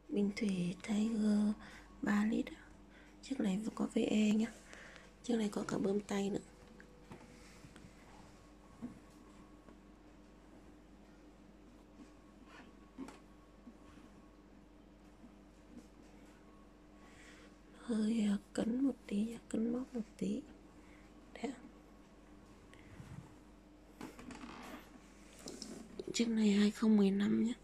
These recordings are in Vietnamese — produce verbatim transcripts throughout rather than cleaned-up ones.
Bình thủy Tiger ba lít. Chiếc này có vê e nhá. Chiếc này có cả bơm tay nữa. Hơi cấn một tí, cấn móc một tí. Đấy. Chiếc này hai không một năm nhé.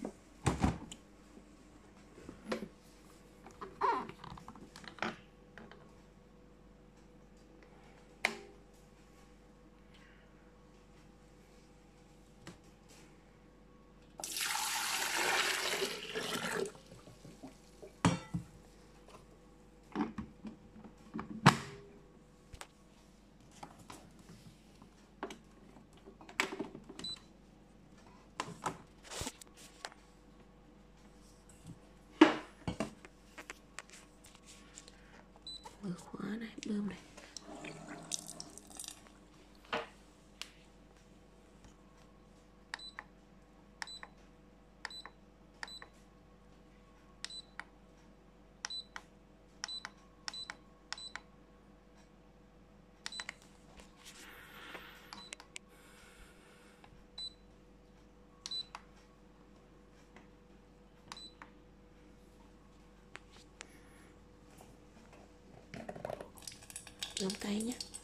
Mở khóa này, bơm này. Bơm tay nhé.